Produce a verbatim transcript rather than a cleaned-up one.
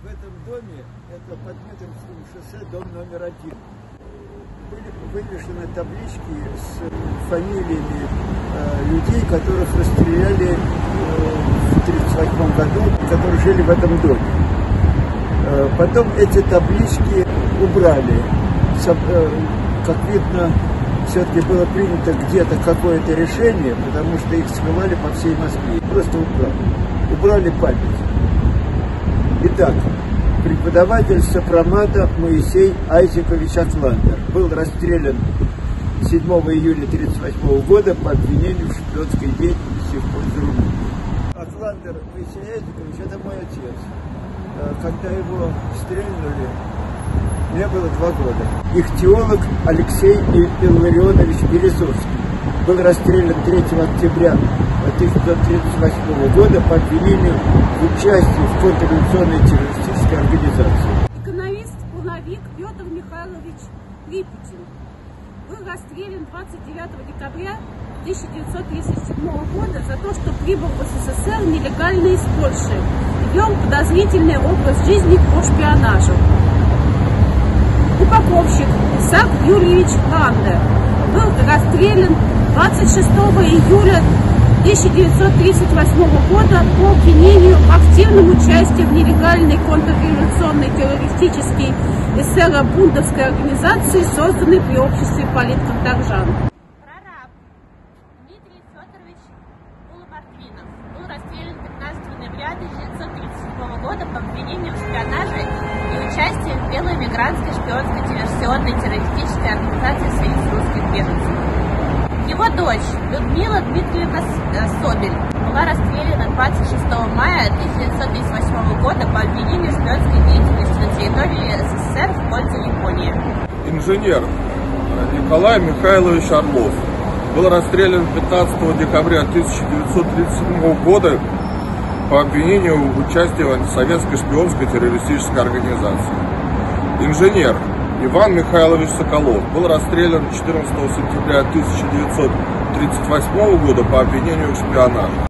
В этом доме, это под Дмитровским шоссе, дом номер один, были вывешены таблички с фамилиями э, людей, которых расстреляли э, в тридцать восьмом году, которые жили в этом доме. Э, потом эти таблички убрали. Со, э, как видно, все-таки было принято где-то какое-то решение, потому что их скрывали по всей Москве. Просто убрали. Убрали память. Итак, преподаватель сопромата Моисей Айзекович Атландер был расстрелян седьмого июля тысяча девятьсот тридцать восьмого года по обвинению в шпионской деятельности в пользу Румынии. Атландер Моисей Айзекович – это мой отец. Когда его стрельнули, мне было два года. Их теолог Алексей Илларионович Березовский был расстрелян третьего октября тысяча девятьсот тридцать восьмого года по обвинению в участии в контрреволюционной террористической организации. Экономист, плановик Петр Михайлович Припутин был расстрелян двадцать девятого декабря тысяча девятьсот тридцать седьмого года за то, что прибыл в СССР нелегально из Польши и вел подозрительный образ жизни по шпионажу. Упаковщик Исаак Юрьевич Ландер был расстрелян двадцать шестого июля тысяча девятьсот тридцать восьмого года по обвинению в активном участии в нелегальной контрреволюционной террористической эсеро-бундовской организации, созданной при обществе политконторжан. Прораб Дмитрий Федорович Куломартвинов был расстрелян пятнадцатого ноября тысяча девятьсот тридцать седьмого года по обвинению в шпионаже и участии в белой мигрантской шпионской диверсионной террористической организации «Союз русских беженцев». Его дочь Людмила Дмитриевна Собель была расстреляна двадцать шестого мая тысяча девятьсот тридцать восьмого года по обвинению в шпионской деятельности на территории СССР в пользу Японии. Инженер Николай Михайлович Орлов был расстрелян пятнадцатого декабря тысяча девятьсот тридцать седьмого года по обвинению в участии в антисоветской шпионской террористической организации. Инженер Иван Михайлович Соколов был расстрелян четырнадцатого сентября тысяча девятьсот тридцать восьмого года по обвинению в шпионаже.